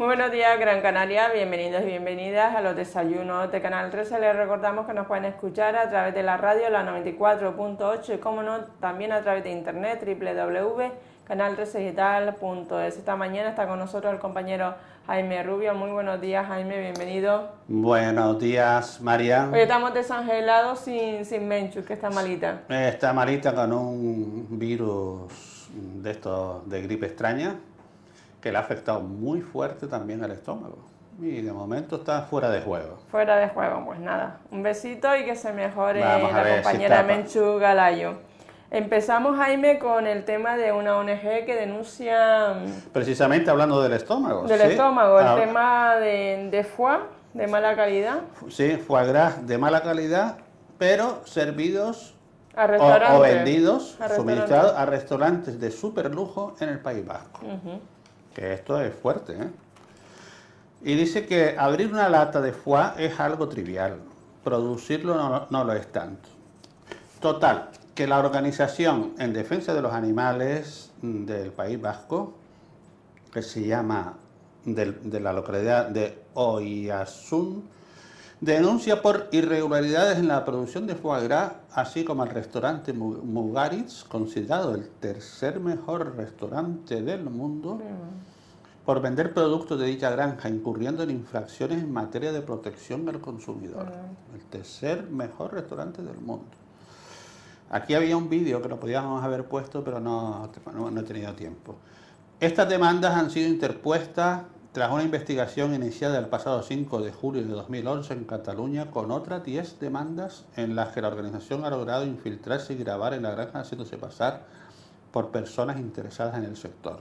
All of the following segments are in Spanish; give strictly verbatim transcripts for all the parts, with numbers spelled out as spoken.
Muy buenos días, Gran Canaria, bienvenidos y bienvenidas a los desayunos de Canal trece. Les recordamos que nos pueden escuchar a través de la radio, la noventa y cuatro punto ocho, y como no, también a través de internet, doble u doble u doble u punto canal trece digital punto es. Esta mañana está con nosotros el compañero Jaime Rubio. Muy buenos días, Jaime, bienvenido. Buenos días, María. Hoy estamos desangelados sin, sin Menchu, que está malita. Está malita con un virus de estos de gripe extraña que le ha afectado muy fuerte también al estómago. Y de momento está fuera de juego. Fuera de juego, pues nada. Un besito y que se mejore Vamos a la ver compañera si Menchu Galayo. Empezamos, Jaime, con el tema de una O N G que denuncia... Precisamente hablando del estómago. Del ¿sí? estómago, el ah, tema de, de foie, de mala calidad. Sí, foie gras de mala calidad, pero servidos A o, restaurantes. o vendidos, A suministrados a restaurantes de superlujo en el País Vasco. Uh-huh. Que esto es fuerte, ¿eh? Y dice que abrir una lata de foie es algo trivial, producirlo no, no lo es tanto. Total, que la Organización en Defensa de los Animales del País Vasco, que se llama de, de la localidad de Oiartzun, denuncia por irregularidades en la producción de foie gras, así como al restaurante Mugaritz, considerado el tercer mejor restaurante del mundo, mm. por vender productos de dicha granja, incurriendo en infracciones en materia de protección al consumidor. Mm. El tercer mejor restaurante del mundo. Aquí había un vídeo que lo podíamos haber puesto, pero no, no, no he tenido tiempo. Estas demandas han sido interpuestas tras una investigación iniciada el pasado cinco de julio de dos mil once en Cataluña, con otras diez demandas en las que la organización ha logrado infiltrarse y grabar en la granja haciéndose pasar por personas interesadas en el sector.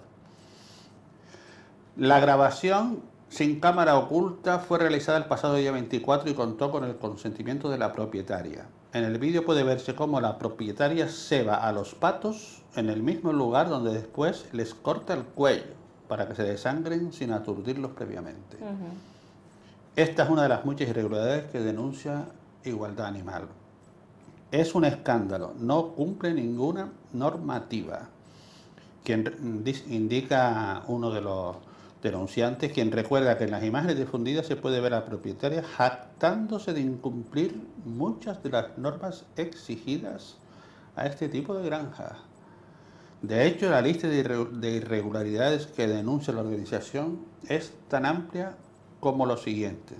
La grabación sin cámara oculta fue realizada el pasado día veinticuatro y contó con el consentimiento de la propietaria. En el vídeo puede verse cómo la propietaria ceba a los patos en el mismo lugar donde después les corta el cuello para que se desangren sin aturdirlos previamente. Uh-huh. Esta es una de las muchas irregularidades que denuncia Igualdad Animal. Es un escándalo, no cumple ninguna normativa. Quien indica uno de los denunciantes, quien recuerda que en las imágenes difundidas se puede ver a la propietaria jactándose de incumplir muchas de las normas exigidas a este tipo de granjas. De hecho, la lista de irregularidades que denuncia la organización es tan amplia como lo siguiente.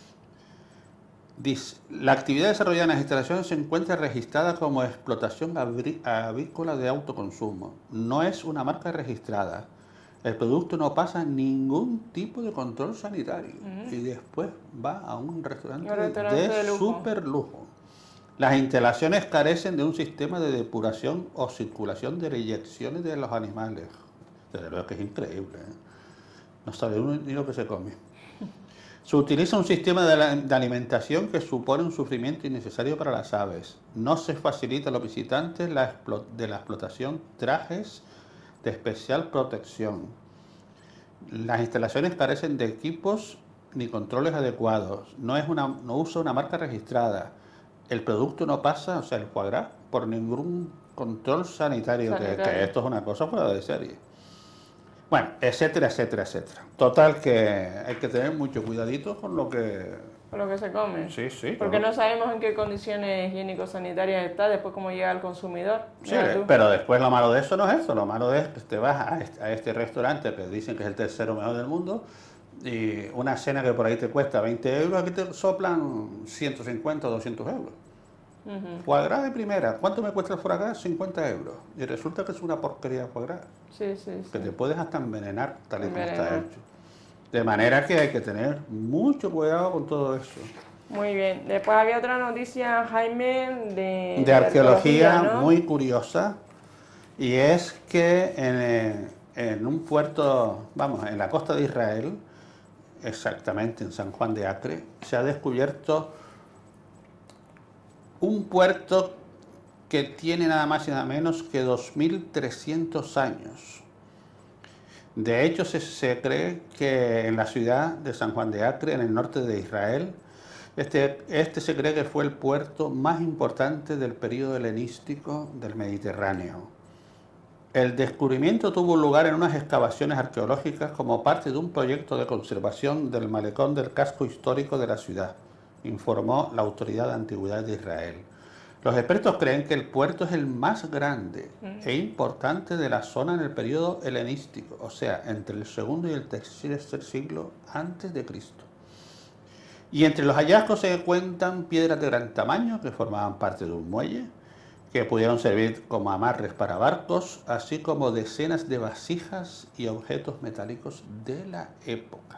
Dice, la actividad desarrollada en las instalaciones se encuentra registrada como explotación avícola de autoconsumo. No es una marca registrada. El producto no pasa ningún tipo de control sanitario. Mm. Y después va a un restaurante, un restaurante de, de lujo. super lujo. Las instalaciones carecen de un sistema de depuración o circulación de inyecciones de los animales. Desde luego que es increíble, ¿eh? No sabe uno ni lo que se come. Se utiliza un sistema de, la, de alimentación que supone un sufrimiento innecesario para las aves. No se facilita a los visitantes la de la explotación trajes de especial protección. Las instalaciones carecen de equipos ni controles adecuados. No, es una, no usa una marca registrada. El producto no pasa, o sea, el foie gras, por ningún control sanitario, sanitario. Que, que esto es una cosa fuera de serie. Bueno, etcétera, etcétera, etcétera. Total que hay que tener mucho cuidadito con lo que... Con lo que se come. Sí, sí. Porque no sabemos en qué condiciones higiénico-sanitarias está, después cómo llega al consumidor. Sí, pero después lo malo de eso no es eso. Lo malo es que te vas a este, a este restaurante que dicen que es el tercero mejor del mundo, y una cena que por ahí te cuesta veinte euros, aquí te soplan ciento cincuenta o doscientos euros. Uh-huh. Foie gras de primera. ¿Cuánto me cuesta el foie gras? cincuenta euros. Y resulta que es una porquería de foie gras. Sí, sí, que sí. te puedes hasta envenenar tal y como está hecho. De manera que hay que tener mucho cuidado con todo eso. Muy bien. Después había otra noticia, Jaime, de, de, de arqueología, arqueología ¿no? muy curiosa, y es que en, en un puerto, vamos, en la costa de Israel, exactamente en San Juan de Acre, se ha descubierto un puerto que tiene nada más y nada menos que dos mil trescientos años. De hecho, se, se cree que en la ciudad de San Juan de Acre, en el norte de Israel, este, este se cree que fue el puerto más importante del periodo helenístico del Mediterráneo. El descubrimiento tuvo lugar en unas excavaciones arqueológicas como parte de un proyecto de conservación del malecón del casco histórico de la ciudad, informó la Autoridad de Antigüedades de Israel. Los expertos creen que el puerto es el más grande e importante de la zona en el periodo helenístico, o sea, entre el segundo y el tercer siglo antes de Cristo. Y entre los hallazgos se cuentan piedras de gran tamaño que formaban parte de un muelle, que pudieron servir como amarres para barcos, así como decenas de vasijas y objetos metálicos de la época.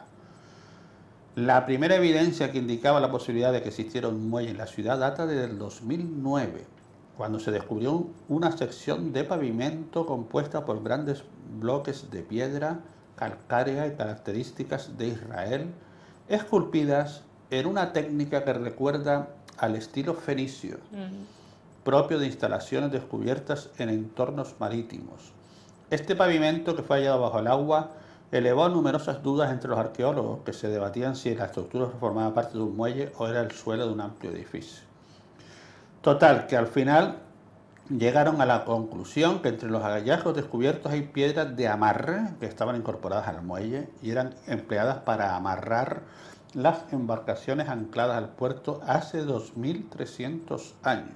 La primera evidencia que indicaba la posibilidad de que existiera un muelle en la ciudad data desde el dos mil nueve, cuando se descubrió una sección de pavimento compuesta por grandes bloques de piedra calcárea y características de Israel, esculpidas en una técnica que recuerda al estilo fenicio, uh-huh. propio de instalaciones descubiertas en entornos marítimos. Este pavimento, que fue hallado bajo el agua, elevó numerosas dudas entre los arqueólogos que se debatían si la estructura formaba parte de un muelle o era el suelo de un amplio edificio. Total, que al final llegaron a la conclusión que entre los hallazgos descubiertos hay piedras de amarre que estaban incorporadas al muelle y eran empleadas para amarrar las embarcaciones ancladas al puerto hace dos mil trescientos años.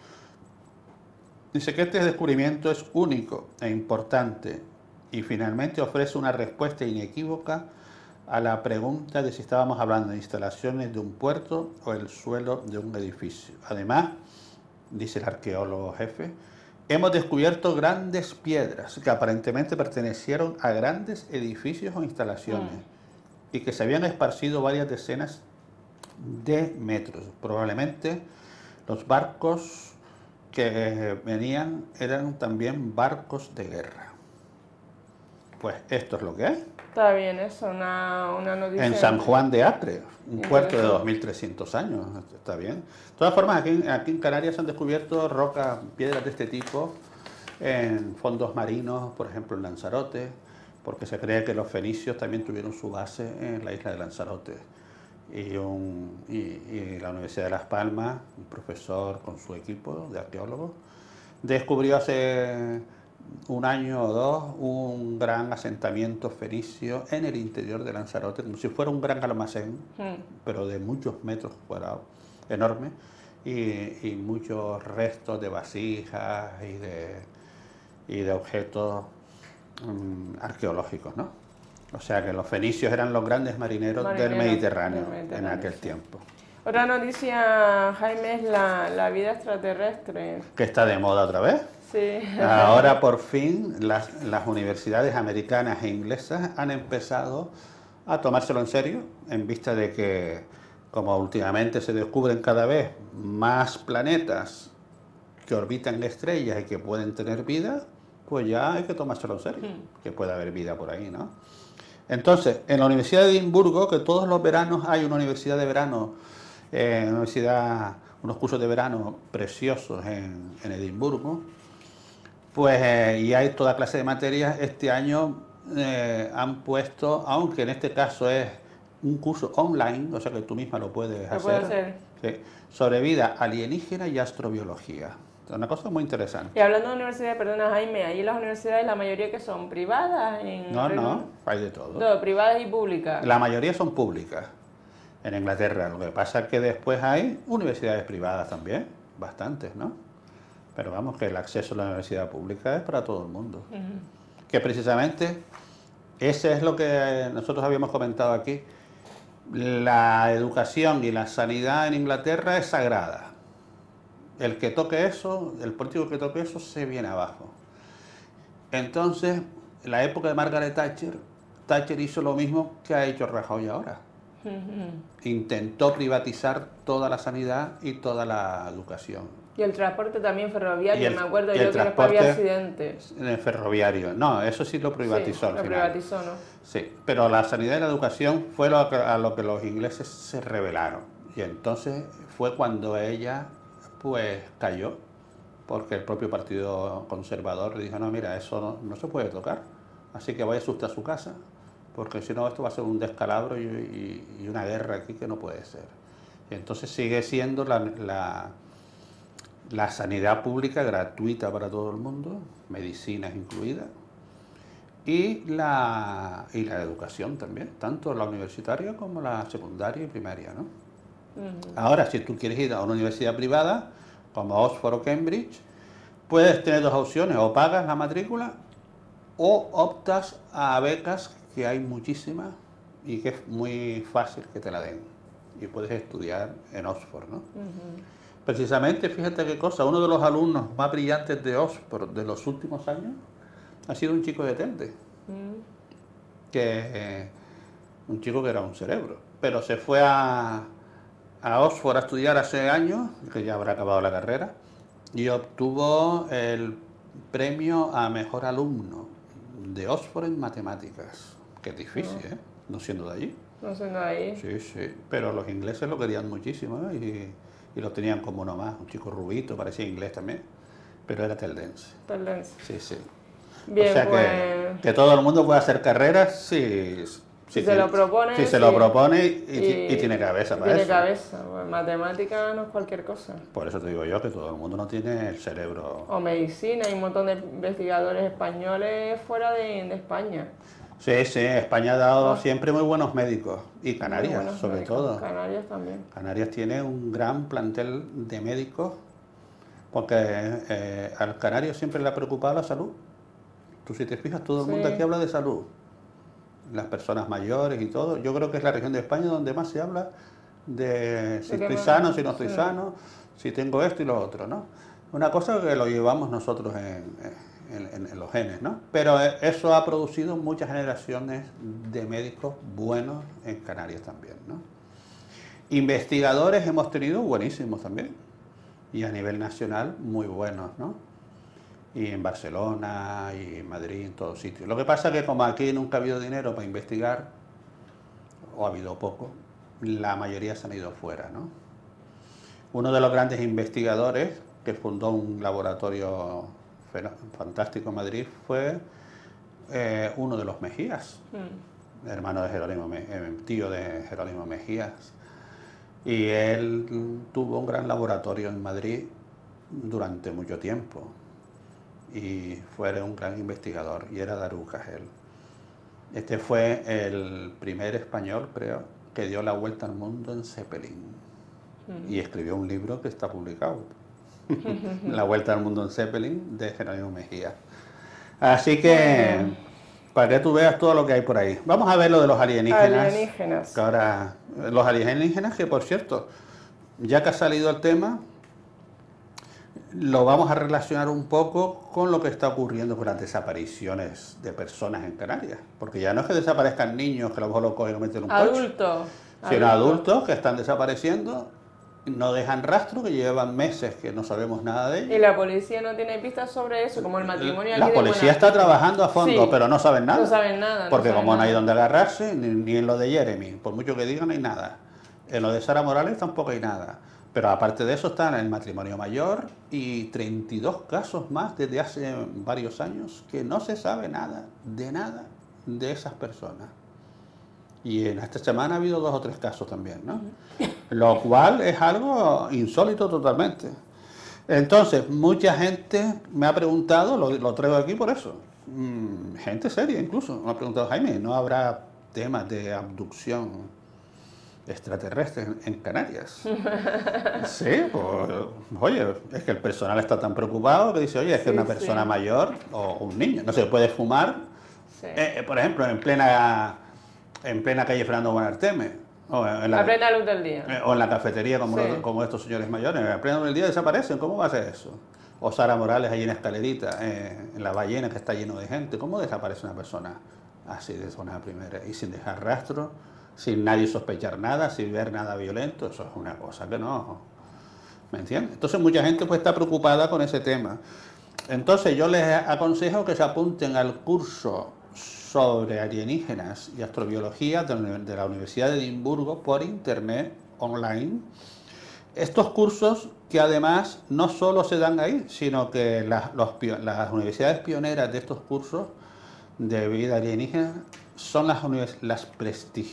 Dice que este descubrimiento es único e importante y finalmente ofrece una respuesta inequívoca a la pregunta de si estábamos hablando de instalaciones de un puerto o el suelo de un edificio. Además, dice el arqueólogo jefe, hemos descubierto grandes piedras que aparentemente pertenecieron a grandes edificios o instalaciones mm. y que se habían esparcido varias decenas de metros. Probablemente los barcos que venían eran también barcos de guerra. Pues esto es lo que hay. Está bien, eso, una, una noticia. En San Juan de Acre, un puerto de dos mil trescientos años, está bien. De todas formas, aquí, aquí en Canarias se han descubierto rocas, piedras de este tipo en fondos marinos, por ejemplo en Lanzarote, porque se cree que los fenicios también tuvieron su base en la isla de Lanzarote. Y, un, y, y la Universidad de Las Palmas, un profesor con su equipo de arqueólogos, descubrió hace un año o dos un gran asentamiento fenicio en el interior de Lanzarote, como si fuera un gran almacén, mm. pero de muchos metros cuadrados, enorme, y, y muchos restos de vasijas y de, y de objetos um, arqueológicos, ¿no? O sea que los fenicios eran los grandes marineros, marineros del, Mediterráneo del Mediterráneo en aquel sí. tiempo. Otra noticia, Jaime, es la, la vida extraterrestre. ¿Que está de moda otra vez? Sí. Ahora por fin las, las universidades americanas e inglesas han empezado a tomárselo en serio, en vista de que, como últimamente se descubren cada vez más planetas que orbitan estrellas y que pueden tener vida, pues ya hay que tomárselo en serio, mm. que puede haber vida por ahí, ¿no? Entonces, en la Universidad de Edimburgo, que todos los veranos hay una universidad de verano, eh, una universidad, unos cursos de verano preciosos en, en Edimburgo, pues, eh, y hay toda clase de materias, este año eh, han puesto, aunque en este caso es un curso online, o sea que tú misma lo puedes ¿Lo hacer, puedo hacer? Sí, sobre vida alienígena y astrobiología. Una cosa muy interesante. Y hablando de universidades, perdona Jaime, ahí las universidades, la mayoría que son privadas. En no, no, hay de todo. Todo, privadas y públicas. La mayoría son públicas en Inglaterra. Lo que pasa es que después hay universidades privadas también, bastantes, ¿no? Pero vamos, que el acceso a la universidad pública es para todo el mundo. Uh-huh. Que precisamente ese es lo que nosotros habíamos comentado aquí. La educación y la sanidad en Inglaterra es sagrada. El que toque eso, el político que toque eso, se viene abajo. Entonces, en la época de Margaret Thatcher, Thatcher hizo lo mismo que ha hecho Rajoy ahora. Uh-huh. Intentó privatizar toda la sanidad y toda la educación. Y el transporte también ferroviario, el, me acuerdo yo que después había accidentes. En el ferroviario, no, eso sí lo privatizó sí, al lo final. privatizó, ¿no? Sí, pero la sanidad y la educación fue lo que, a lo que los ingleses se rebelaron. Y entonces fue cuando ella, pues, cayó, porque el propio Partido Conservador le dijo, no, mira, eso no, no se puede tocar, así que vaya usted a su casa, porque si no esto va a ser un descalabro y, y, y una guerra aquí que no puede ser. Y entonces sigue siendo la... la la sanidad pública gratuita para todo el mundo, medicinas incluidas, y la, y la educación también, tanto la universitaria como la secundaria y primaria, ¿no? Uh-huh. Ahora, si tú quieres ir a una universidad privada, como Oxford o Cambridge, puedes tener dos opciones: o pagas la matrícula o optas a becas, que hay muchísimas y que es muy fácil que te la den. Y puedes estudiar en Oxford, ¿no? Uh-huh. Precisamente, fíjate qué cosa, uno de los alumnos más brillantes de Oxford de los últimos años ha sido un chico de Telde, uh-huh. que eh, un chico que era un cerebro, pero se fue a, a Oxford a estudiar hace años, que ya habrá acabado la carrera, y obtuvo el premio a mejor alumno de Oxford en matemáticas, que es difícil, uh-huh. ¿eh? No siendo de allí. No siendo de allí. Sí, sí, pero los ingleses lo querían muchísimo, ¿eh? y, y lo tenían como uno más, un chico rubito, parecía inglés también, pero era teldense. Teldense. Sí, sí. Bien, o sea pues... que, que todo el mundo puede hacer carreras si, si, si se lo propone. Si sí. se lo propone y, y, y tiene cabeza para tiene eso. Tiene cabeza, pues, matemática no es cualquier cosa. Por eso te digo yo que todo el mundo no tiene el cerebro. O medicina, hay un montón de investigadores españoles fuera de, de España. Sí, sí, España ha dado oh. siempre muy buenos médicos, y Canarias sobre médicos. todo. Canarias también. Canarias tiene un gran plantel de médicos, porque eh, al canario siempre le ha preocupado la salud. Tú si te fijas, todo el sí. mundo aquí habla de salud. Las personas mayores y todo. Yo creo que es la región de España donde más se habla de si estoy sano, si no estoy sí. sano, si tengo esto y lo otro, ¿no? Una cosa que lo llevamos nosotros en, en, en, en los genes, ¿no? Pero eso ha producido muchas generaciones de médicos buenos en Canarias también, ¿no? Investigadores hemos tenido buenísimos también. Y a nivel nacional muy buenos, ¿no? Y en Barcelona y en Madrid, en todos sitios. Lo que pasa es que como aquí nunca ha habido dinero para investigar, o ha habido poco, la mayoría se han ido fuera, ¿no? Uno de los grandes investigadores que fundó un laboratorio fantástico en Madrid fue eh, uno de los Mejías, mm. hermano de Jerónimo, eh, tío de Jerónimo Mejías. Y él tuvo un gran laboratorio en Madrid durante mucho tiempo. Y fue un gran investigador, y era Darucas él. Este fue el primer español, creo, que dio la vuelta al mundo en Zeppelin. Uh-huh. Y escribió un libro que está publicado. La vuelta al mundo en Zeppelin, de Jerónimo Mejía. Así que, uh-huh. para que tú veas todo lo que hay por ahí. Vamos a ver lo de los alienígenas. Alienígenas. Que ahora, los alienígenas, que por cierto, ya que ha salido el tema, lo vamos a relacionar un poco con lo que está ocurriendo con las desapariciones de personas en Canarias. Porque ya no es que desaparezcan niños, que a lo mejor lo cogen y meten en un coche. Adultos. Sino adultos que están desapareciendo, no dejan rastro, que llevan meses que no sabemos nada de ellos. Y la policía no tiene pistas sobre eso, como el matrimonio. La policía está trabajando a fondo, sí, pero no saben nada. No saben nada. Porque no saben como nada. no hay donde agarrarse, ni, ni en lo de Jeremy, por mucho que digan, no hay nada. En lo de Sara Morales tampoco hay nada. Pero aparte de eso están el matrimonio mayor y treinta y dos casos más desde hace varios años que no se sabe nada, de nada, de esas personas. Y en esta semana ha habido dos o tres casos también, ¿no? Lo cual es algo insólito totalmente. Entonces, mucha gente me ha preguntado, lo, lo traigo aquí por eso, mmm, gente seria incluso, me ha preguntado, Jaime, ¿no habrá temas de abducción extraterrestres en, en Canarias? Sí, pues, oye, es que el personal está tan preocupado que dice, oye, es que sí, una persona sí. mayor o un niño no se puede fumar, sí. eh, por ejemplo, en plena, en plena calle Fernando Buenarteme, o en la, a plena luz del día, eh, o en la cafetería como, sí. los, como estos señores mayores, a plena luz del día desaparecen, ¿cómo va a ser eso? O Sara Morales ahí en Escalerita, eh, en la Ballena, que está lleno de gente, ¿cómo desaparece una persona así de zona primera y sin dejar rastro, sin nadie sospechar nada, sin ver nada violento? Eso es una cosa que no, ¿me entiendes? Entonces mucha gente pues está preocupada con ese tema. Entonces yo les aconsejo que se apunten al curso sobre alienígenas y astrobiología de la Universidad de Edimburgo por internet, online. Estos cursos que además no solo se dan ahí, sino que las, los, las universidades pioneras de estos cursos de vida alienígena son las, las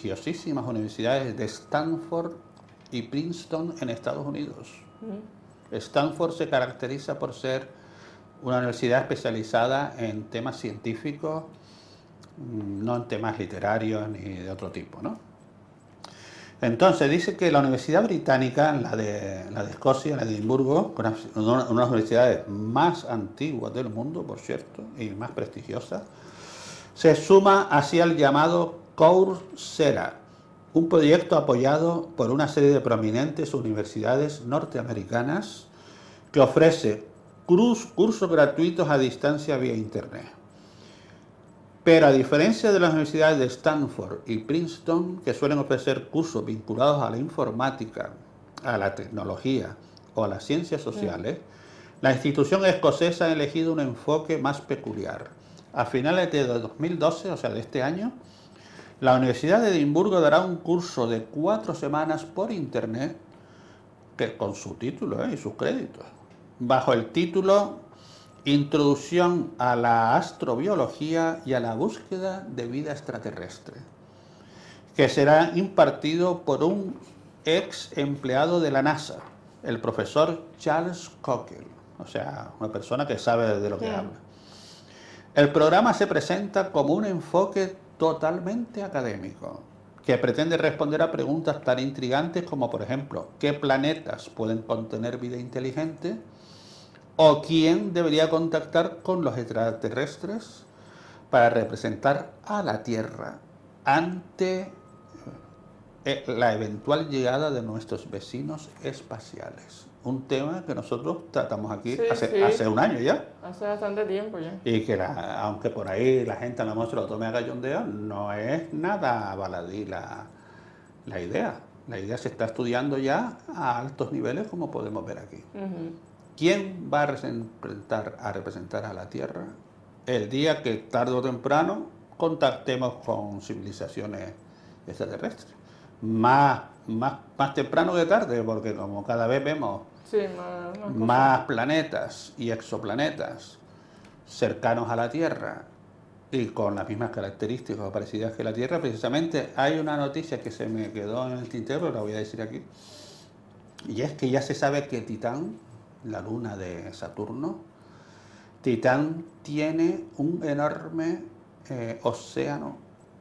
prestigiosísimas universidades de Stanford y Princeton en Estados Unidos. Stanford se caracteriza por ser una universidad especializada en temas científicos, no en temas literarios ni de otro tipo, ¿no? Entonces dice que la Universidad Británica, la de, la de Escocia, la de Edimburgo, una, una de las universidades más antiguas del mundo, por cierto, y más prestigiosas, se suma así al llamado Coursera, un proyecto apoyado por una serie de prominentes universidades norteamericanas que ofrece cursos gratuitos a distancia vía Internet. Pero a diferencia de las universidades de Stanford y Princeton, que suelen ofrecer cursos vinculados a la informática, a la tecnología o a las ciencias sociales, sí. La institución escocesa ha elegido un enfoque más peculiar. A finales de dos mil doce, o sea, de este año, la Universidad de Edimburgo dará un curso de cuatro semanas por Internet, que, con su título ¿eh? y sus créditos, bajo el título Introducción a la astrobiología y a la búsqueda de vida extraterrestre, que será impartido por un ex empleado de la NASA, el profesor Charles Cockle, o sea, una persona que sabe de lo que sí. habla. El programa se presenta como un enfoque totalmente académico, que pretende responder a preguntas tan intrigantes como, por ejemplo, ¿qué planetas pueden contener vida inteligente? ¿O quién debería contactar con los extraterrestres para representar a la Tierra ante la eventual llegada de nuestros vecinos espaciales? Un tema que nosotros tratamos aquí sí, hace, sí. hace un año ya. Hace bastante tiempo ya. Y que la, aunque por ahí la gente a lo mejor se lo tome a cachondeo, no es nada baladí la, la idea. La idea se está estudiando ya a altos niveles, como podemos ver aquí. Uh-huh. ¿Quién va a representar, a representar a la Tierra el día que tarde o temprano contactemos con civilizaciones extraterrestres? Más, más, más temprano que tarde, porque como cada vez vemos sí, más, más, más planetas y exoplanetas cercanos a la Tierra y con las mismas características o parecidas que la Tierra, precisamente hay una noticia que se me quedó en el tintero, pero la voy a decir aquí, y es que ya se sabe que Titán, la luna de Saturno, Titán tiene un enorme eh, océano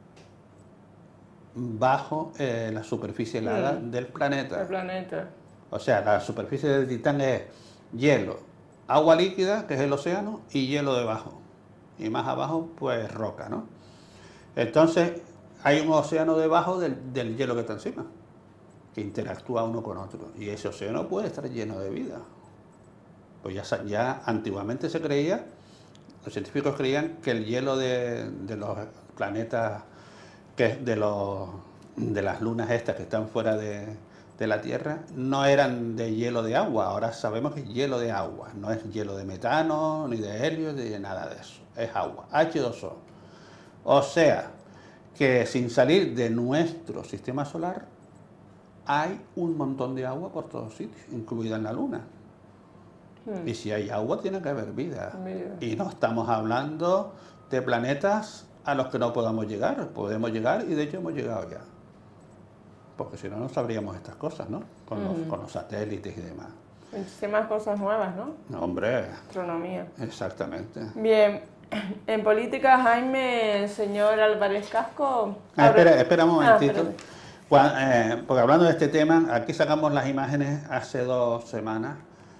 bajo eh, la superficie helada mm. del planeta. El planeta. O sea, la superficie del Titán es hielo, agua líquida, que es el océano, y hielo debajo. Y más abajo, pues roca, ¿no? Entonces, hay un océano debajo del, del hielo que está encima, que interactúa uno con otro. Y ese océano puede estar lleno de vida. Pues ya, ya antiguamente se creía, los científicos creían que el hielo de, de los planetas, que de, los, de las lunas estas que están fuera de, de la Tierra, no eran de hielo de agua. Ahora sabemos que es hielo de agua, no es hielo de metano, ni de helio, ni de nada de eso. Es agua, hache dos o. O sea, que sin salir de nuestro sistema solar, hay un montón de agua por todos sitios, incluida en la Luna. Hmm. Y si hay agua, tiene que haber vida. Mira. Y no estamos hablando de planetas a los que no podamos llegar. Podemos llegar y de hecho hemos llegado ya. Porque si no, no sabríamos estas cosas, ¿no? Con, hmm. los, con los satélites y demás. Muchísimas cosas nuevas, ¿no? No, hombre. Astronomía. Exactamente. Bien. En política, Jaime, el señor Álvarez Casco... Ah, espera, espera un momentito. Ah, Cuando, eh, porque hablando de este tema, aquí sacamos las imágenes hace dos semanas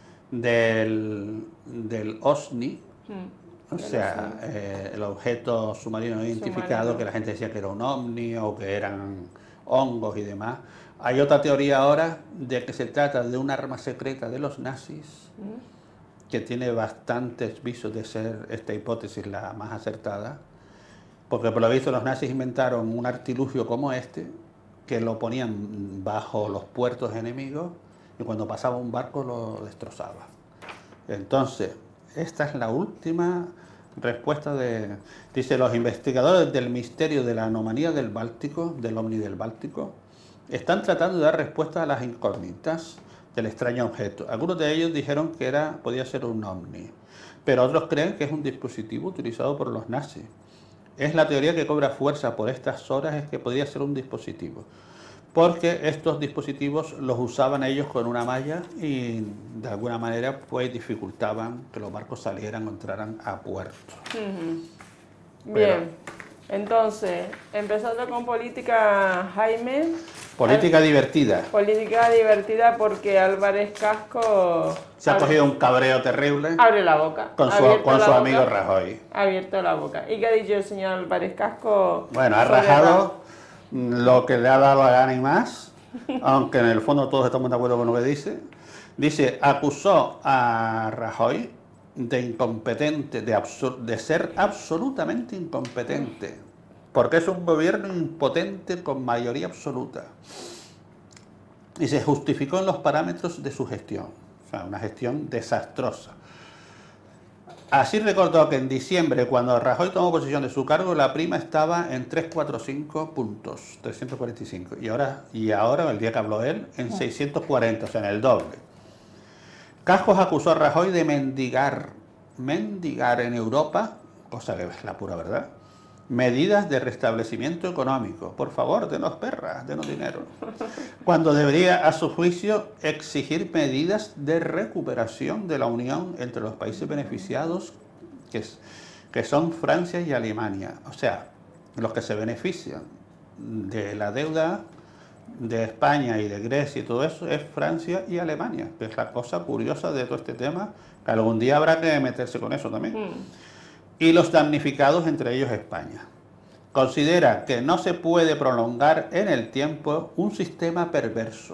del, del OSNI, hmm, o sea, eh, el objeto submarino no identificado, submarino. Que la gente decía que era un ovni o que eran hongos y demás. Hay otra teoría ahora de que se trata de un arma secreta de los nazis, hmm. que tiene bastantes visos de ser esta hipótesis la más acertada, porque por lo visto los nazis inventaron un artilugio como este, que lo ponían bajo los puertos enemigos y cuando pasaba un barco lo destrozaba. Entonces, esta es la última respuesta de... Dice, los investigadores del misterio de la anomalía del Báltico, del ovni del Báltico, están tratando de dar respuesta a las incógnitas del extraño objeto. Algunos de ellos dijeron que era, podía ser un ovni, pero otros creen que es un dispositivo utilizado por los nazis. Es la teoría que cobra fuerza por estas horas, es que podría ser un dispositivo. porque estos dispositivos los usaban ellos con una malla y de alguna manera pues dificultaban que los barcos salieran o entraran a puerto. Uh-huh. Bien, entonces, empezando con política, Jaime. Política al... divertida. Política divertida porque Álvarez Casco... Se ha abre... cogido un cabreo terrible. Abre la boca. Con su, con su boca, amigo Rajoy. Ha abierto la boca. ¿Y qué ha dicho el señor Álvarez Casco? Bueno, ha rajado lo que le ha dado la gana y más, aunque en el fondo todos estamos de acuerdo con lo que dice. Dice, acusó a Rajoy de incompetente, de, de ser absolutamente incompetente, porque es un gobierno impotente con mayoría absoluta. Y se justificó en los parámetros de su gestión, o sea, una gestión desastrosa. Así recordó que en diciembre, cuando Rajoy tomó posesión de su cargo, la prima estaba en trescientos cuarenta y cinco puntos, trescientos cuarenta y cinco, y ahora, y ahora, el día que habló él, en seiscientos cuarenta, o sea, en el doble. Cascos acusó a Rajoy de mendigar, mendigar en Europa, cosa que es la pura verdad, medidas de restablecimiento económico. Por favor, denos perras, denos dinero. Cuando debería, a su juicio, exigir medidas de recuperación de la unión entre los países beneficiados, que, es, que son Francia y Alemania. O sea, los que se benefician de la deuda de España y de Grecia y todo eso es Francia y Alemania, que es la cosa curiosa de todo este tema, que algún día habrá que meterse con eso también. Mm. Y los damnificados, entre ellos España. Considera que no se puede prolongar en el tiempo un sistema perverso.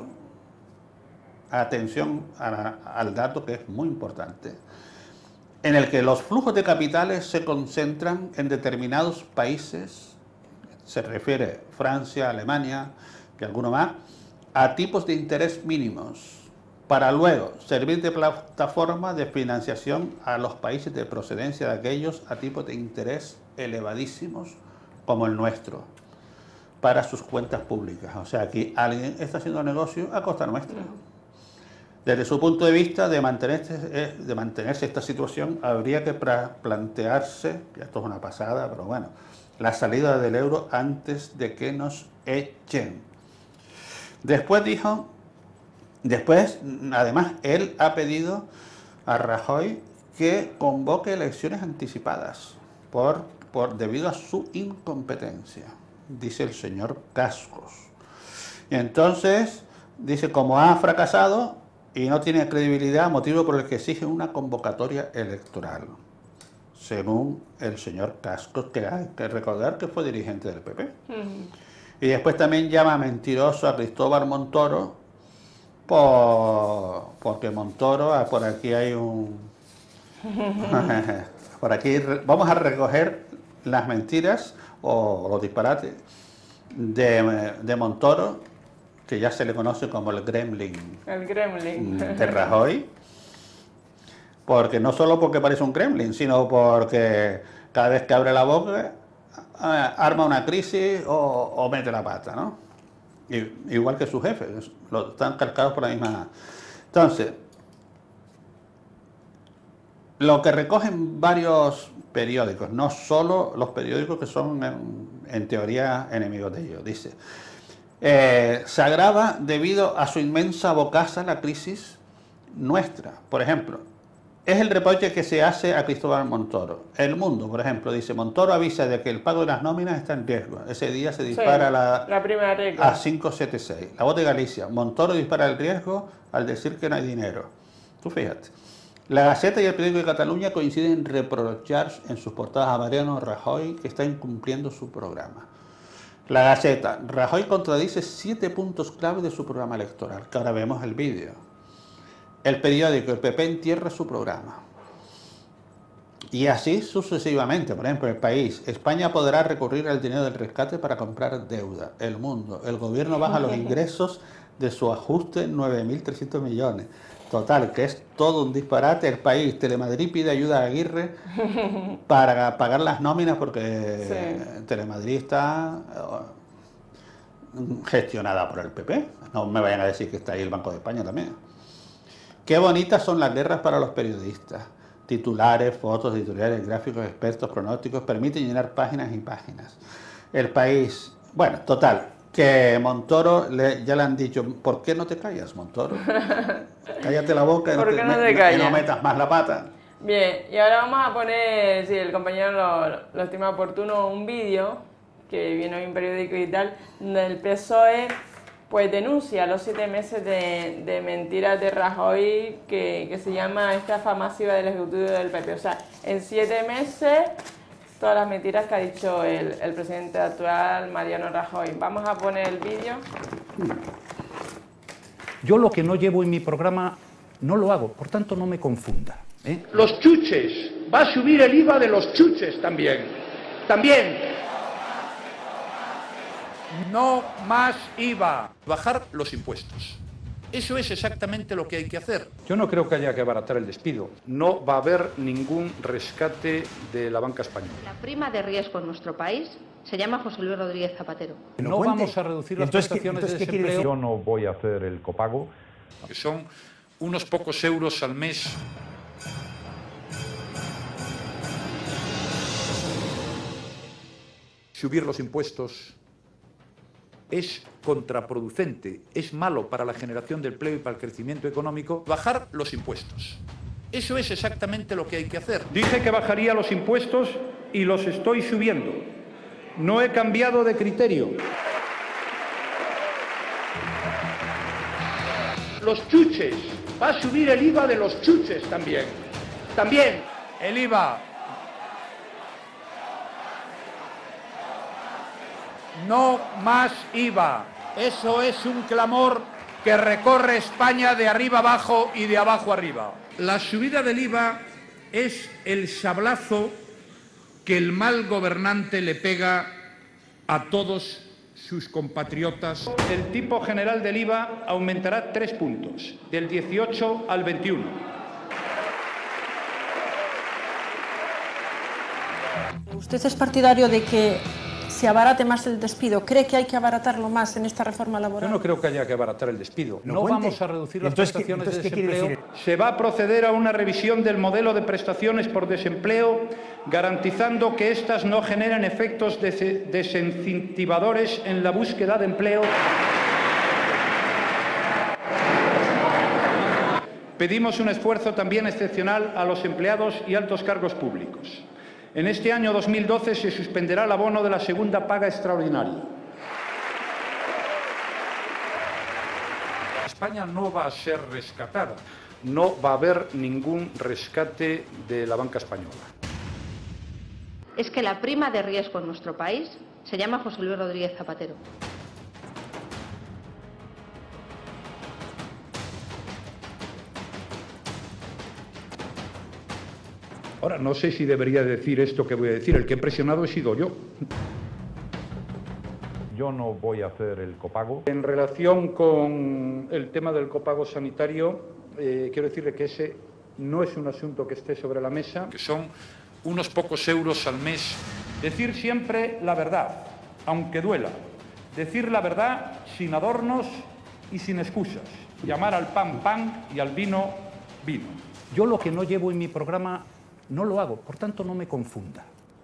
Atención a la, al dato que es muy importante, en el que los flujos de capitales se concentran en determinados países, se refiere Francia, Alemania, que alguno más, a tipos de interés mínimos, para luego servir de plataforma de financiación a los países de procedencia de aquellos a tipos de interés elevadísimos como el nuestro, para sus cuentas públicas. O sea, aquí alguien está haciendo negocio a costa nuestra. Desde su punto de vista de mantenerse, de mantenerse esta situación, habría que plantearse, y esto es una pasada, pero bueno, la salida del euro antes de que nos echen. Después dijo, después, además, él ha pedido a Rajoy que convoque elecciones anticipadas por, por, debido a su incompetencia, dice el señor Cascos. Y entonces, dice, como ha fracasado y no tiene credibilidad, motivo por el que exige una convocatoria electoral, según el señor Cascos, que hay que recordar que fue dirigente del P P. Uh-huh. Y después también llama mentiroso a Cristóbal Montoro, por, porque Montoro, por aquí hay un... por aquí vamos a recoger las mentiras o los disparates de, de Montoro, que ya se le conoce como el Gremlin. El Gremlin. De Rajoy. Porque no solo porque parece un Gremlin, sino porque cada vez que abre la boca arma una crisis o, o mete la pata, ¿no? Y, igual que su jefe, lo, están calcados por la misma. Entonces, lo que recogen varios periódicos, no solo los periódicos que son en, en teoría enemigos de ellos, dice, eh, se agrava debido a su inmensa bocaza la crisis nuestra. Por ejemplo, es el reproche que se hace a Cristóbal Montoro. El Mundo, por ejemplo, dice, Montoro avisa de que el pago de las nóminas está en riesgo. Ese día se dispara sí, la, la primera regla. A cinco setenta y seis. La Voz de Galicia, Montoro dispara el riesgo al decir que no hay dinero. Tú fíjate. La Gaceta y el Periódico de Cataluña coinciden en reprochar en sus portadas a Mariano Rajoy que está incumpliendo su programa. La Gaceta, Rajoy contradice siete puntos clave de su programa electoral, que ahora vemos el vídeo. El periódico, el P P entierra su programa. Y así sucesivamente. Por ejemplo, El País, España podrá recurrir al dinero del rescate para comprar deuda. El Mundo, el gobierno baja los ingresos de su ajuste en nueve mil trescientos millones. Total, que es todo un disparate. El País, Telemadrid pide ayuda a Aguirre para pagar las nóminas porque sí. Telemadrid está gestionada por el P P. No me vayan a decir que está ahí el Banco de España también. Qué bonitas son las guerras para los periodistas. Titulares, fotos, editoriales, gráficos, expertos, pronósticos, permiten llenar páginas y páginas. El País, bueno, total, que Montoro le, ya le han dicho, ¿por qué no te callas, Montoro? Cállate la boca y no, te, no, te me, y no metas más la pata. Bien, y ahora vamos a poner, si el compañero lo, lo estima oportuno, un vídeo que viene en un periódico y tal, donde el P S O E pues denuncia los siete meses de, de mentiras de Rajoy, que, que se llama estafa masiva del Ejecutivo del P P. O sea, en siete meses, todas las mentiras que ha dicho el, el presidente actual, Mariano Rajoy. Vamos a poner el vídeo. Yo lo que no llevo en mi programa no lo hago, por tanto no me confunda. ¿eh? Los chuches, va a subir el I V A de los chuches también. También. No más I V A. Bajar los impuestos. Eso es exactamente lo que hay que hacer. Yo no creo que haya que abaratar el despido. No va a haber ningún rescate de la banca española. La prima de riesgo en nuestro país se llama José Luis Rodríguez Zapatero. No, no vamos a reducir las prestaciones de desempleo. Yo no voy a hacer el copago. Que son unos pocos euros al mes. Subir los impuestos es contraproducente, es malo para la generación de empleo y para el crecimiento económico. Bajar los impuestos. Eso es exactamente lo que hay que hacer. Dije que bajaría los impuestos y los estoy subiendo. No he cambiado de criterio. Los chuches, va a subir el I V A de los chuches también. También. El I V A. No más I V A. Eso es un clamor que recorre España de arriba abajo y de abajo arriba. La subida del I V A es el sablazo que el mal gobernante le pega a todos sus compatriotas. El tipo general del I V A aumentará tres puntos, del dieciocho al veintiuno. ¿Usted es partidario de que se abarate más el despido? ¿Cree que hay que abaratarlo más en esta reforma laboral? Yo no creo que haya que abaratar el despido. No, no vamos a reducir las entonces, prestaciones entonces, de desempleo. Se va a proceder a una revisión del modelo de prestaciones por desempleo, garantizando que éstas no generen efectos des desincentivadores en la búsqueda de empleo. Pedimos un esfuerzo también excepcional a los empleados y altos cargos públicos. En este año dos mil doce se suspenderá el abono de la segunda paga extraordinaria. España no va a ser rescatada. No va a haber ningún rescate de la banca española. Es que la prima de riesgo en nuestro país se llama José Luis Rodríguez Zapatero. Ahora, no sé si debería decir esto que voy a decir. El que he presionado he sido yo. Yo no voy a hacer el copago. En relación con el tema del copago sanitario, eh, quiero decirle que ese no es un asunto que esté sobre la mesa. Que son unos pocos euros al mes. Decir siempre la verdad, aunque duela. Decir la verdad sin adornos y sin excusas. Llamar al pan pan y al vino vino. Yo lo que no llevo en mi programa no lo hago, por tanto no me confunda.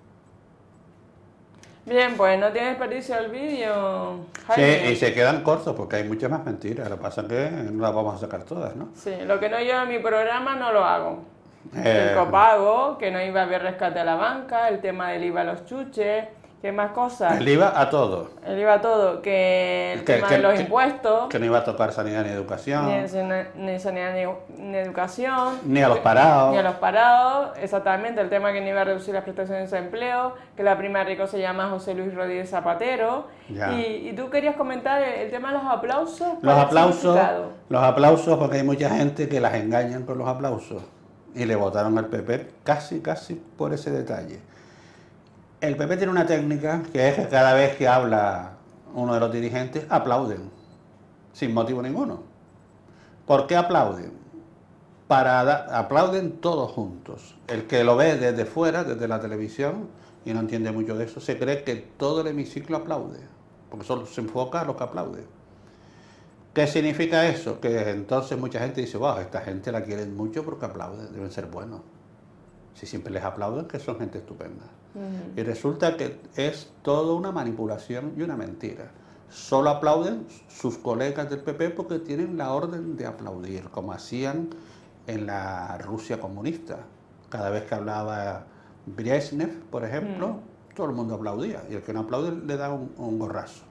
Bien, pues no tiene desperdicio el vídeo, Jaime. Sí, y se quedan cortos porque hay muchas más mentiras. Lo que pasa es que no las vamos a sacar todas, ¿no? Sí, lo que no llevo en mi programa no lo hago. Eh... El copago, que no iba a haber rescate a la banca, el tema del I V A a los chuches, ¿qué más cosas? El I V A a todo. El I V A a todo, que el que, tema que, de los que, impuestos. Que no iba a tocar sanidad ni educación. Ni, ni sanidad ni, ni educación. Ni a los parados. Ni a los parados, exactamente. El tema que no iba a reducir las prestaciones de desempleo, que la prima de rico se llama José Luis Rodríguez Zapatero. Y, y tú querías comentar el tema de los aplausos. Los aplausos, los aplausos, porque hay mucha gente que las engañan con los aplausos. Y le votaron al P P casi, casi por ese detalle. El P P tiene una técnica que es que cada vez que habla uno de los dirigentes, aplauden, sin motivo ninguno. ¿Por qué aplauden? Para da, aplauden todos juntos. El que lo ve desde fuera, desde la televisión, y no entiende mucho de eso, se cree que todo el hemiciclo aplaude, porque solo se enfoca a los que aplauden. ¿Qué significa eso? Que entonces mucha gente dice, wow, esta gente la quieren mucho porque aplauden, deben ser buenos. Si siempre les aplauden, que son gente estupenda. Uh-huh. Y resulta que es toda una manipulación y una mentira. solo aplauden sus colegas del P P porque tienen la orden de aplaudir, como hacían en la Rusia comunista. Cada vez que hablaba Brezhnev, por ejemplo, mm. todo el mundo aplaudía, y el que no aplaude le da un, un gorrazo.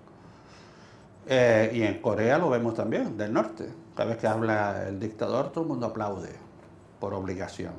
Eh, y en Corea lo vemos también, del norte. Cada vez que habla el dictador, todo el mundo aplaude, por obligación.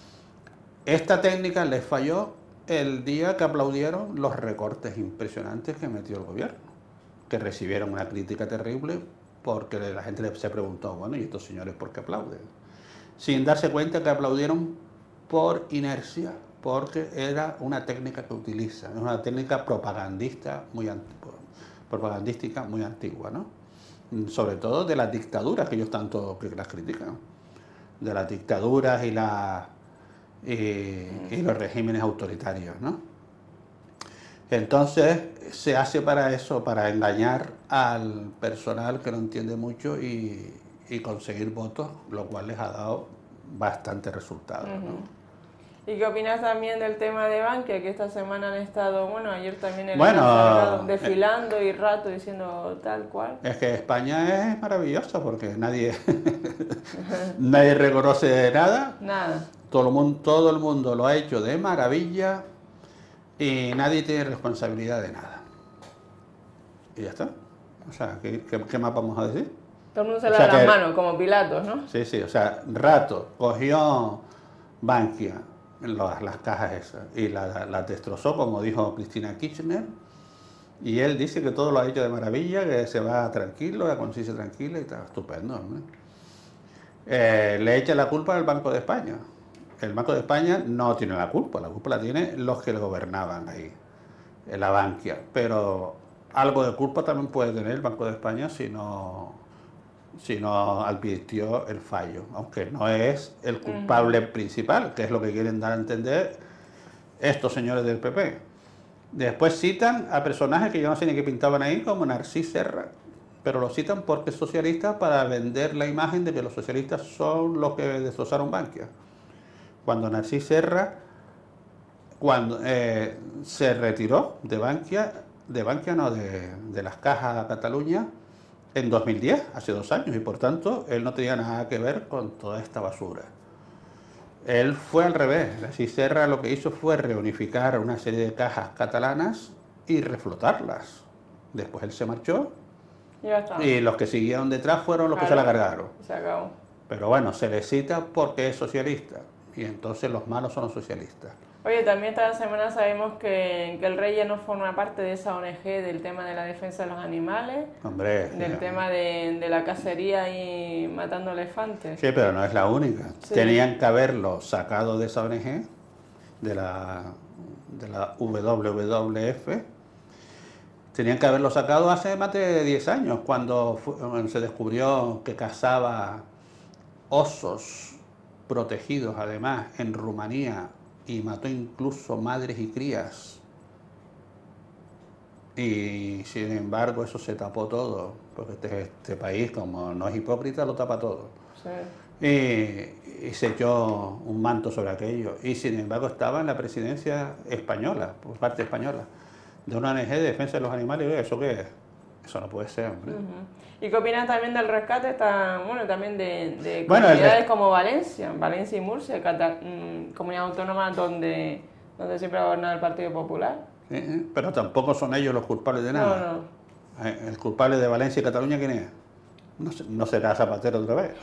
Esta técnica les falló el día que aplaudieron los recortes impresionantes que metió el gobierno, que recibieron una crítica terrible porque la gente se preguntó, bueno, ¿y estos señores por qué aplauden? Sin darse cuenta que aplaudieron por inercia, porque era una técnica que utilizan, es una técnica propagandista muy antigua, propagandística muy antigua, ¿no? Sobre todo de las dictaduras que ellos tanto que las critican, de las dictaduras y, la, y, y los regímenes autoritarios, ¿no? Entonces se hace para eso, para engañar al personal que no entiende mucho y, y conseguir votos, lo cual les ha dado bastante resultado, ¿no? Uh-huh. ¿Y qué opinas también del tema de Bankia, que esta semana han estado, bueno, ayer también el bueno, desfilando eh, y rato diciendo tal cual? Es que España es maravillosa porque nadie, nadie reconoce nada. Nada. Todo el, mundo, todo el mundo lo ha hecho de maravilla y nadie tiene responsabilidad de nada. Y ya está. O sea, ¿qué, qué, qué más vamos a decir? Todo el mundo se lava las manos, como Pilatos, ¿no? Sí, sí, o sea, Rato cogió Bankia, Las, las cajas esas, y las la, la destrozó, como dijo Cristina Kirchner, y él dice que todo lo ha hecho de maravilla, que se va tranquilo, la conciencia tranquila y está estupendo, ¿no? Eh, le echa la culpa al Banco de España. El Banco de España no tiene la culpa, la culpa la tienen los que le gobernaban ahí, en la Bankia, pero algo de culpa también puede tener el Banco de España si no... si no advirtió el fallo, aunque no es el culpable uh-huh. principal, que es lo que quieren dar a entender estos señores del P P. Después citan a personajes que yo no sé ni qué pintaban ahí, como Narcís Serra, pero lo citan porque es socialista para vender la imagen de que los socialistas son los que destrozaron Bankia. Cuando Narcís Serra cuando, eh, se retiró de Bankia, de Bankia no, de, de las cajas a Cataluña, en dos mil diez, hace dos años, y por tanto él no tenía nada que ver con toda esta basura. Él fue al revés. Narcís Serra lo que hizo fue reunificar una serie de cajas catalanas y reflotarlas. Después él se marchó ya está. Y los que siguieron detrás fueron los claro, que se la cargaron. Se acabó. Pero bueno, se le cita porque es socialista y entonces los malos son los socialistas. Oye, también esta semana sabemos que, que el rey ya no forma parte de esa O N G del tema de la defensa de los animales. Hombre. Del ya. tema de, de la cacería y matando elefantes. Sí, pero no es la única. Sí. Tenían que haberlo sacado de esa O N G, de la, de la W W F. Tenían que haberlo sacado hace más de diez años, cuando fue, se descubrió que cazaba osos protegidos, además, en Rumanía, y mató incluso madres y crías. Y sin embargo eso se tapó todo, porque este, este país, como no es hipócrita, lo tapa todo. Sí. Y, y se echó un manto sobre aquello. Y sin embargo estaba en la presidencia española, por parte española, de una O N G de defensa de los animales. ¿Eso qué es? Eso no puede ser, hombre. Uh-huh. ¿Y qué opinas también del rescate? Está, bueno, también de, de bueno, comunidades como Valencia, Valencia y Murcia, Cata, mmm, comunidad autónoma donde, donde siempre ha gobernado el Partido Popular. Sí, pero tampoco son ellos los culpables de nada. No, no. El culpable de Valencia y Cataluña, ¿quién es? No, no será Zapatero otra vez.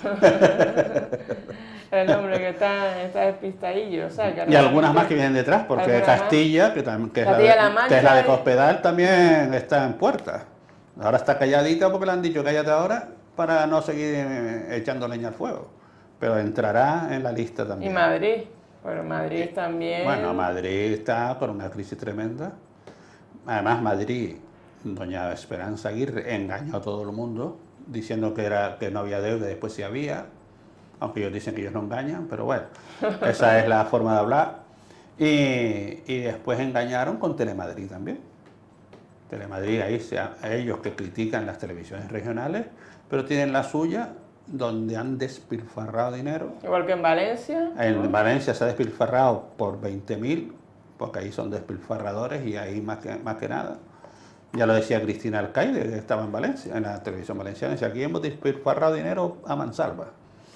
El hombre que está, está despistadillo, o sea, que y algunas más que vienen detrás, porque Castilla, que, tam, que, Castilla es la, la Mancha, que es la de Cospedal, también está en puerta. Ahora está calladita porque le han dicho cállate ahora para no seguir echando leña al fuego. Pero entrará en la lista también. Y Madrid, bueno, Madrid también. Bueno, Madrid está con una crisis tremenda. Además, Madrid, doña Esperanza Aguirre, engañó a todo el mundo diciendo que, era, que no había deuda y después sí había. Aunque ellos dicen que ellos no engañan, pero bueno, esa es la forma de hablar. Y, y después engañaron con Telemadrid también. Telemadrid, ahí se ha, ellos que critican las televisiones regionales, pero tienen la suya, donde han despilfarrado dinero. Igual que en Valencia. En ¿no? Valencia se ha despilfarrado por veinte mil, porque ahí son despilfarradores y ahí más que, más que nada. Ya lo decía Cristina Alcaide, que estaba en Valencia, en la televisión valenciana, dice, aquí hemos despilfarrado dinero a mansalva.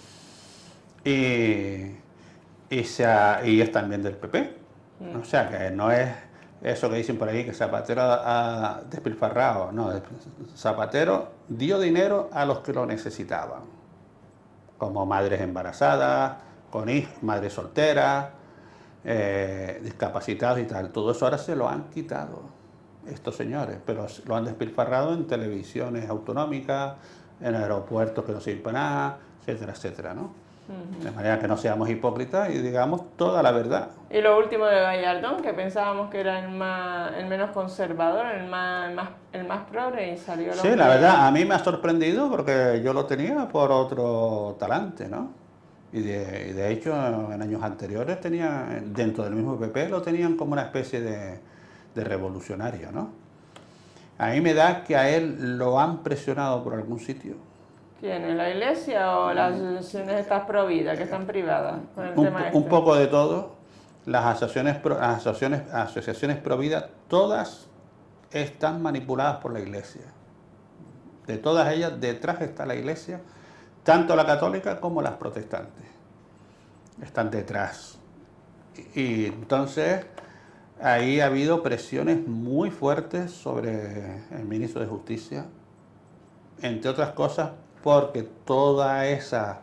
Y, y, se ha, y es también del P P. Mm. O sea, que no es eso que dicen por ahí, que Zapatero ha despilfarrado. No, Zapatero dio dinero a los que lo necesitaban, como madres embarazadas, con hijos, madres solteras, eh, discapacitados y tal. Todo eso ahora se lo han quitado estos señores, pero lo han despilfarrado en televisiones autonómicas, en aeropuertos que no sirven para nada, etcétera, etcétera, ¿no? Uh-huh. De manera que no seamos hipócritas y digamos toda la verdad. Y lo último de Gallardón, que pensábamos que era el, más, el menos conservador, el más, el más, el más progre, y salió... Sí, la verdad, a mí me ha sorprendido porque yo lo tenía por otro talante, ¿no? Y de, y de hecho, en años anteriores tenía, dentro del mismo P P, lo tenían como una especie de... de revolucionario, ¿no? A mí me da que a él lo han presionado por algún sitio. ¿Quién? ¿En la iglesia o las asociaciones estas pro vida, que están privadas? Con el un, tema este? un poco de todo. Las asociaciones pro, las asociaciones, asociaciones pro vida, todas están manipuladas por la iglesia. De todas ellas, detrás está la iglesia, tanto la católica como las protestantes. Están detrás. Y, y entonces... ahí ha habido presiones muy fuertes sobre el ministro de Justicia, entre otras cosas porque toda esa,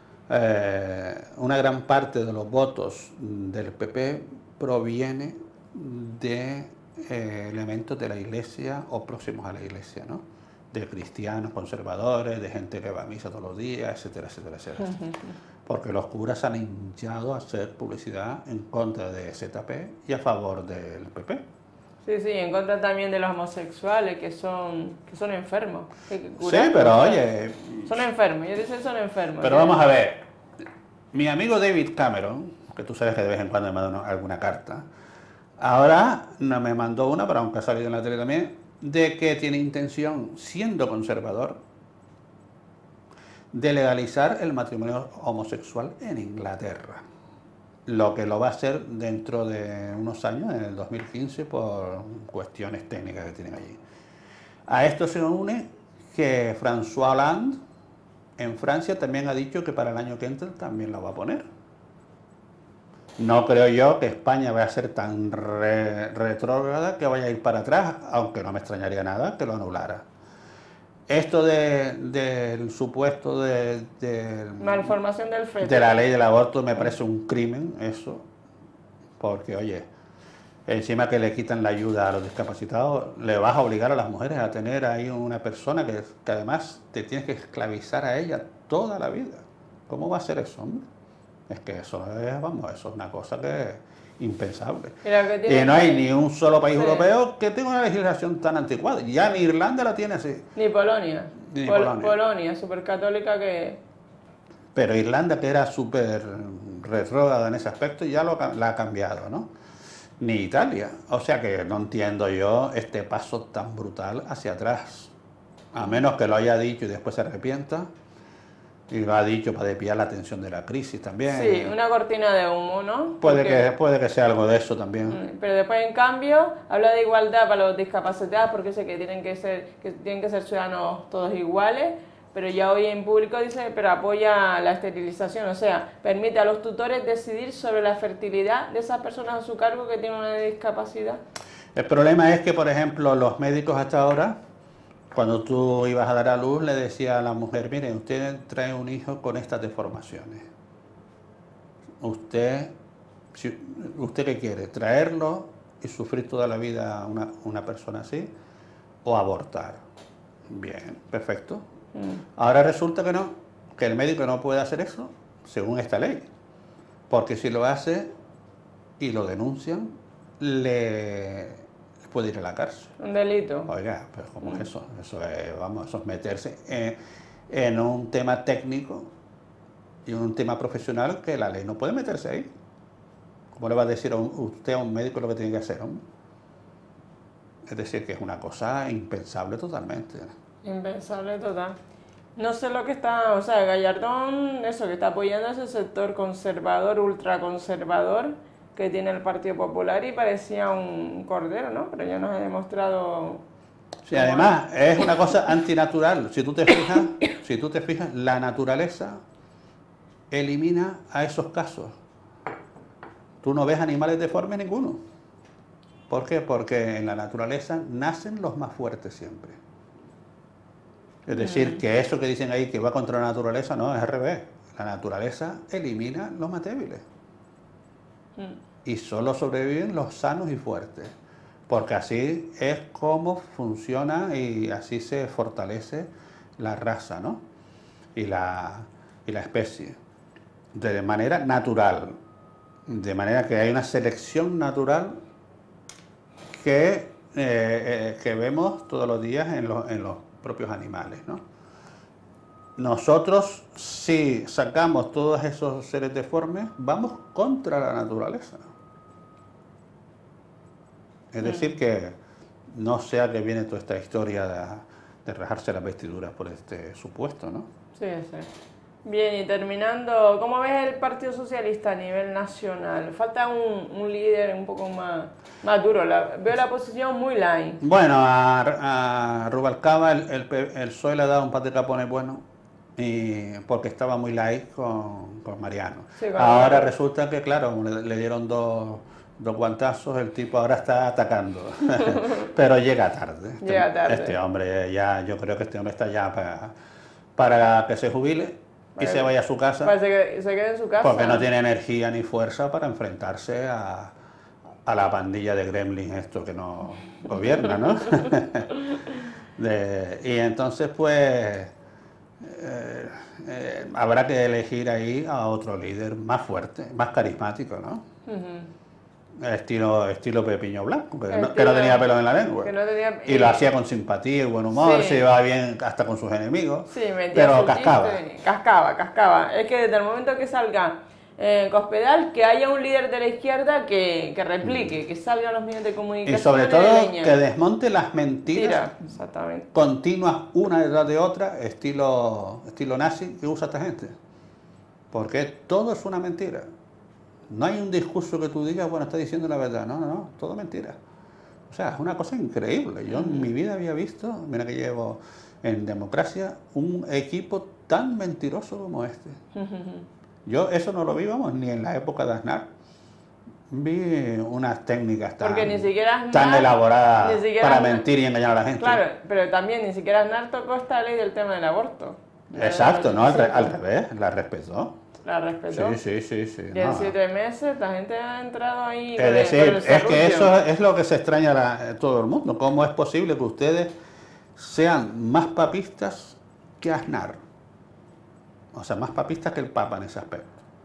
eh, una gran parte de los votos del P P proviene de eh, elementos de la Iglesia o próximos a la Iglesia, ¿no? De cristianos conservadores, de gente que va a misa todos los días, etcétera, etcétera, etcétera. Porque los curas han hinchado a hacer publicidad en contra de Z P y a favor del P P. Sí, sí, en contra también de los homosexuales, que son, que son enfermos. Que, que sí, pero oye... Son enfermos, yo dicen son enfermos. Pero vamos a ver, mi amigo David Cameron, que tú sabes que de vez en cuando me manda alguna carta, ahora no me mandó una, pero aunque ha salido en la tele también, de que tiene intención, siendo conservador, de legalizar el matrimonio homosexual en Inglaterra. Lo que lo va a hacer dentro de unos años, en el dos mil quince, por cuestiones técnicas que tienen allí. A esto se une que François Hollande, en Francia, también ha dicho que para el año que entra también la va a poner. No creo yo que España vaya a ser tan re retrógrada que vaya a ir para atrás, aunque no me extrañaría nada que lo anulara. Esto de, del supuesto de, de, malformación del feto, de la ley del aborto me parece un crimen, eso, porque oye, encima que le quitan la ayuda a los discapacitados, le vas a obligar a las mujeres a tener ahí una persona que, que además te tienes que esclavizar a ella toda la vida. ¿Cómo va a ser eso, hombre? Es que eso es, vamos, eso es una cosa que es impensable. Y, y no hay ni un solo país sí. europeo que tenga una legislación tan anticuada. Ya ni Irlanda la tiene así. Ni Polonia. Ni Pol Polonia. Polonia, súper católica que... Pero Irlanda, que era súper retrógrada en ese aspecto, ya lo, la ha cambiado, ¿no? Ni Italia. O sea que no entiendo yo este paso tan brutal hacia atrás. A menos que lo haya dicho y después se arrepienta. Y lo ha dicho para desviar la atención de la crisis también. Sí, una cortina de humo, ¿no? Puede, que, puede que sea algo de eso también. Pero después, en cambio, habla de igualdad para los discapacitados, porque dice que tienen que ser, que tienen que ser ciudadanos todos iguales, pero ya hoy en público dice, pero apoya la esterilización, o sea, permite a los tutores decidir sobre la fertilidad de esas personas a su cargo que tienen una discapacidad. El problema es que, por ejemplo, los médicos hasta ahora, cuando tú ibas a dar a luz, le decía a la mujer, mire, usted trae un hijo con estas deformaciones. Usted, si, ¿usted qué quiere? ¿Traerlo y sufrir toda la vida una, una persona así? ¿O abortar? Bien, perfecto. Mm. Ahora resulta que no, que el médico no puede hacer eso, según esta ley. Porque si lo hace y lo denuncian, le... puede ir a la cárcel. Un delito. Oiga, pero ¿cómo es eso? Eso es, vamos, eso es meterse en, en un tema técnico y un tema profesional que la ley no puede meterse ahí. ¿Cómo le va a decir a un, usted a un médico lo que tiene que hacer, hombre? Es decir, que es una cosa impensable totalmente. Impensable total. No sé lo que está, o sea, Gallardón, eso, que está apoyando ese sector conservador, ultraconservador, que tiene el Partido Popular, y parecía un cordero, ¿no? Pero ya nos ha demostrado Sí, además es una cosa antinatural. Si tú te fijas, si tú te fijas, la naturaleza elimina a esos casos. Tú no ves animales deformes ninguno. ¿Por qué? Porque en la naturaleza nacen los más fuertes siempre. Es decir, que eso que dicen ahí que va contra la naturaleza, no, es al revés. La naturaleza elimina los más débiles. Y solo sobreviven los sanos y fuertes. Porque así es como funciona y así se fortalece la raza, ¿no? Y la, y la especie. De manera natural. De manera que hay una selección natural que, eh, eh, que vemos todos los días en, lo, en los propios animales, ¿no? Nosotros, si sacamos todos esos seres deformes, vamos contra la naturaleza. Es decir, que no sea que viene toda esta historia de, de rajarse las vestiduras por este supuesto, ¿no? Sí, sí. Bien, y terminando, ¿cómo ves el Partido Socialista a nivel nacional? Falta un, un líder un poco más, más duro. La, veo la posición muy light. Bueno, a, a Rubalcaba el, el, el P S O E le ha dado un par de capones buenos y, porque estaba muy light con, con Mariano. Sí, ahora resulta que, claro, le, le dieron dos... dos guantazos, el tipo ahora está atacando, pero llega tarde. Este, llega tarde. Este hombre ya, yo creo que este hombre está ya para, para que se jubile y se vaya a su casa. Para que se quede en su casa. Porque no tiene energía ni fuerza para enfrentarse a, a la pandilla de gremlins esto que nos gobierna, ¿no? de, y entonces pues eh, eh, habrá que elegir ahí a otro líder más fuerte, más carismático, ¿no? Uh-huh. Estilo, estilo Pepiño Blanco, que, no, que no tenía pelo en la lengua. No tenía, y, y lo hacía con simpatía y buen humor, sí. Se llevaba bien hasta con sus enemigos, sí, pero cascaba. Chiste, cascaba, cascaba. Es que desde el momento que salga eh, Cospedal, que haya un líder de la izquierda que, que replique, mm. que salga a los medios de comunicación. Y sobre todo de que desmonte las mentiras Tira, continuas una detrás de otra, estilo, estilo nazi, que usa esta gente. Porque todo es una mentira. No hay un discurso que tú digas, bueno, está diciendo la verdad. No, no, no, todo mentira. O sea, es una cosa increíble. Yo en mi vida había visto, mira que llevo en democracia, un equipo tan mentiroso como este. Yo eso no lo vi, vamos, ni en la época de Aznar. Vi unas técnicas tan, ni siquiera Aznar, tan elaboradas para Aznar, mentir y engañar a la gente. Claro, pero también ni siquiera Aznar tocó esta ley del tema del aborto. Exacto, no, al, re, al revés, la respetó. La respetó. Sí, sí, sí, sí. Y en no. siete meses la gente ha entrado ahí. Es decir, es que eso es lo que se extraña a todo el mundo. ¿Cómo es posible que ustedes sean más papistas que Aznar? O sea, más papistas que el Papa en ese aspecto.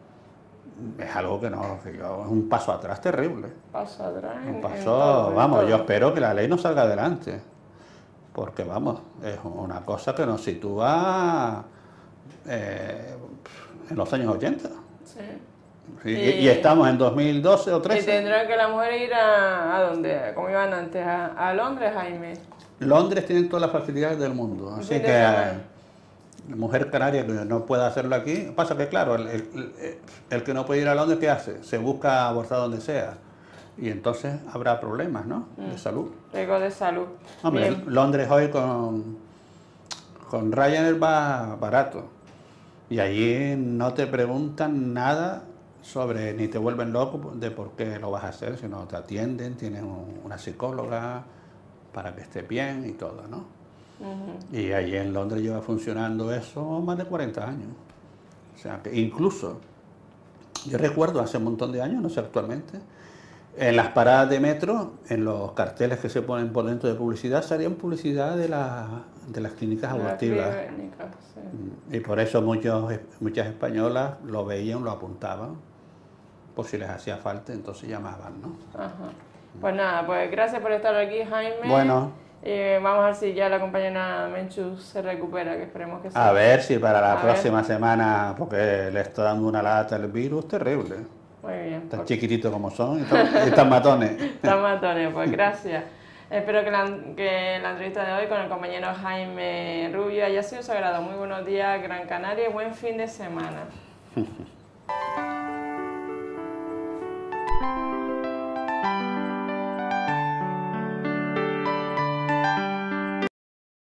Es algo que no, que yo, es un paso atrás terrible. Paso atrás. Un paso, vamos, yo espero que la ley no salga adelante. Porque, vamos, es una cosa que nos sitúa eh, en los años ochenta. Sí. Sí, y, y estamos en dos mil doce o trece. ¿Y tendrán que las mujeres ir a, a dónde? ¿Cómo iban antes? ¿A, a Londres, Jaime? Londres tiene todas las facilidades del mundo. Así que la mujer canaria que no pueda hacerlo aquí, pasa que claro, el, el, el que no puede ir a Londres, ¿qué hace? Se busca abortar donde sea. Y entonces habrá problemas, ¿no? Mm. De salud. Riesgo de salud. Hombre, bien. Londres hoy con, con Ryanair va barato. Y allí no te preguntan nada sobre, ni te vuelven loco de por qué lo vas a hacer, sino te atienden, tienes un, una psicóloga para que esté bien y todo, ¿no? Uh-huh. Y allí en Londres lleva funcionando eso más de cuarenta años. O sea, que incluso, yo recuerdo hace un montón de años, no sé actualmente, en las paradas de metro, en los carteles que se ponen por dentro de publicidad, salían publicidad de, la, de las clínicas abortivas. Clínica, sí. Y por eso muchos, muchas españolas lo veían, lo apuntaban, por si les hacía falta, entonces llamaban, ¿no? Ajá. Pues nada, pues gracias por estar aquí, Jaime. Bueno. Eh, vamos a ver si ya la compañera Menchu se recupera, que esperemos que sí. A ver si para la a próxima ver. semana, porque le está dando una lata el virus terrible. Muy bien. Tan pues. chiquititos como son y tan, y tan matones. Tan matones, pues gracias. Espero que la, que la entrevista de hoy con el compañero Jaime Rubio haya sido sagrado. Muy buenos días, Gran Canaria, y buen fin de semana.